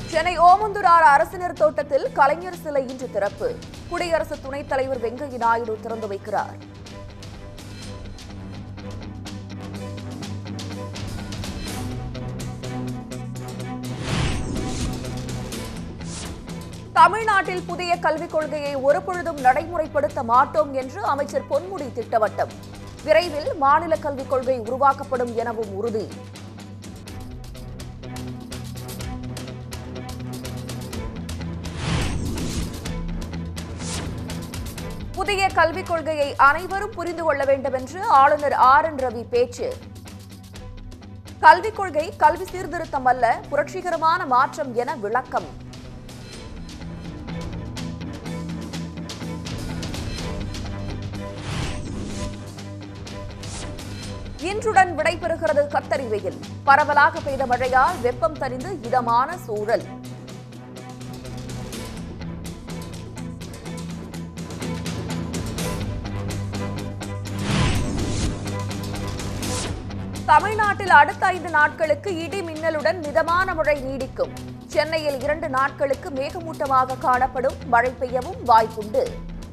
சென்னை ஓமந்தூரார் அரசினர் தோட்டத்தில் கலைஞர் சிலை இன்று திறப்பு. குடியரசு துணைத் தலைவர் வெங்கையா நாயுடு திறந்து வைக்கிறார். தமிழ்நாட்டில் புதிய கல்விக் கொள்கையை ஒருபொழுதும் நடைமுறைப்படுத்த மாட்டோம் என்று அமைச்சர் பொன்முடி திட்டவட்டம். விரைவில் மாநில கல்விக் கொள்கை உருவாக்கப்படும் எனவும் உறுதி. புதிய கல்விக் கொள்கையை அனைவரும் புரிந்து கொள்ள வேண்டும் என்று ஆளுநர் ஆர்.என். ரவி பேச்சு. கல்விக் கொள்கை கல்வி சீர்திருத்தம் அல்ல, புரட்சிகரமான மாற்றம் என விளக்கம். இன்றுடன் விடைபெறுகிறது கத்தரி வெயில். பரவலாக பெய்த மழையால் வெப்பம் தணிந்து இதமான சூழல். தமிழ்நாட்டில் அடுத்த 5 நாட்களுக்கு இடி மின்னலுடன் மிதமான மழை நீடிக்கும். சென்னையில் 2 நாட்களுக்கு மேகமூட்டமாக காணப்படும், மழை பெய்யவும் வாய்ப்புண்டு.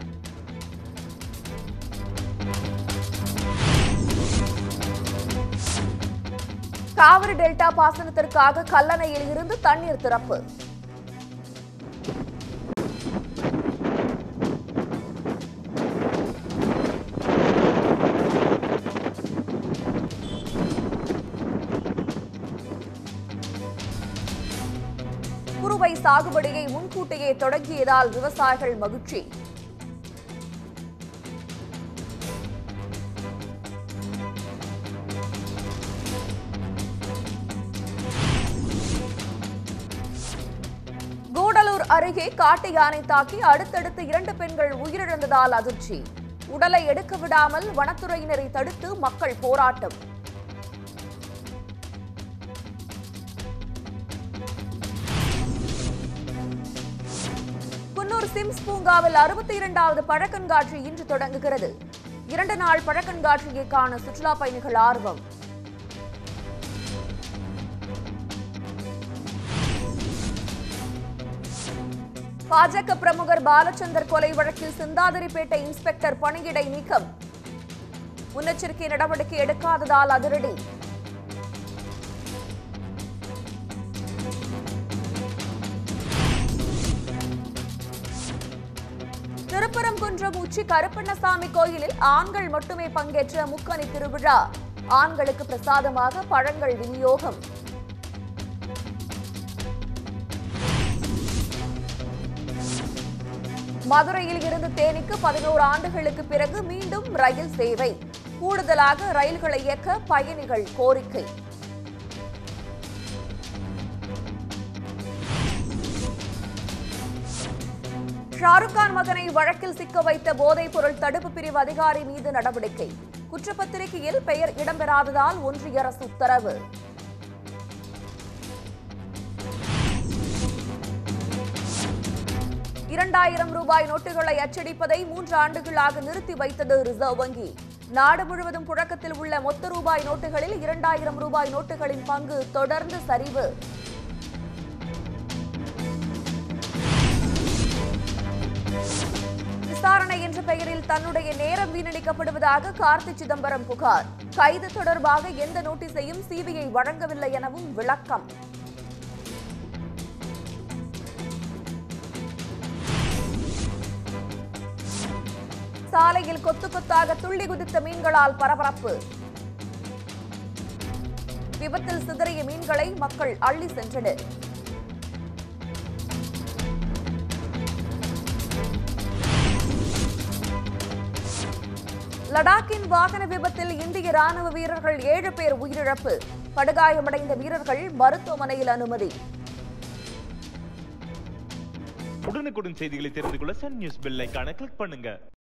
காவிரி டெல்டா பாசனத்திற்காக கல்லணையில் இருந்து தண்ணீர் திறப்பு. குறுவை சாகுபடியை முன்கூட்டியே தொடங்கியதால் விவசாயிகள் மகிழ்ச்சி. கூடலூர் அருகே காட்டு யானை தாக்கி அடுத்தடுத்து 2 பெண்கள் உயிரிழந்ததால் அதிர்ச்சி. உடலை எடுக்க விடாமல் வனத்துறையினரை தடுத்து மக்கள் போராட்டம். குன்னூர் சிம்ஸ் பூங்காவில் 62வது பழக்கண்காட்சி இன்று தொடங்குகிறது. 2 நாள் பழக்கண்காட்சியை காண சுற்றுலா பயணிகள் ஆர்வம். பாஜக பிரமுகர் பாலச்சந்தர் கொலை வழக்கில் சிந்தாதிரிப்பேட்டை இன்ஸ்பெக்டர் பணியிடை நீக்கம். முன்னெச்சரிக்கை நடவடிக்கை எடுக்காததால் அதிரடி. திருப்பரங்குன்றம் உச்சி கருப்பண்ணசாமி கோயிலில் ஆண்கள் மட்டுமே பங்கேற்ற முக்கணி திருவிழா. ஆண்களுக்கு பிரசாதமாக பழங்கள் விநியோகம். மதுரையில் இருந்து தேனிக்கு 11 ஆண்டுகளுக்கு பிறகு மீண்டும் ரயில் சேவை. கூடுதலாக ரயில்களை இயக்க பயணிகள் கோரிக்கை. ஷாருக் கான் மகனை வழக்கில் சிக்க வைத்த போதைப் பொருள் தடுப்பு பிரிவு அதிகாரி மீது நடவடிக்கை. குற்றப்பத்திரிகையில் பெயர் இடம்பெறாததால் ஒன்றிய அரசு உத்தரவு. ₹2000 நோட்டுகளை அச்சடிப்பதை 3 ஆண்டுகளாக நிறுத்தி வைத்தது ரிசர்வ் வங்கி. நாடு முழுவதும் புழக்கத்தில் உள்ள மொத்த ரூபாய் நோட்டுகளில் ₹2000 நோட்டுகளின் பங்கு தொடர்ந்து சரிவு. விசாரணை என்ற பெயரில் தன்னுடைய நேரம் வீணடிக்கப்படுவதாக கார்த்தி சிதம்பரம் புகார். கைது தொடர்பாக எந்த நோட்டீஸையும் சிபிஐ வழங்கவில்லை எனவும் விளக்கம். சாலையில் கொத்து கொத்தாக துள்ளி குதித்த மீன்களால் பரபரப்பு. விபத்தில் சிதறிய மீன்களை மக்கள் அள்ளி சென்றனர். லடாக்கின் வாகன விபத்தில் இந்திய ராணுவ வீரர்கள் 7 பேர் உயிரிழப்பு. படுகாயமடைந்த வீரர்கள் மருத்துவமனையில் அனுமதி. உடனுக்குடன் செய்திகளை தெரிந்து கொள்ள சன் நியூஸ் பெல் ஐகானை கிளிக் பண்ணுங்க.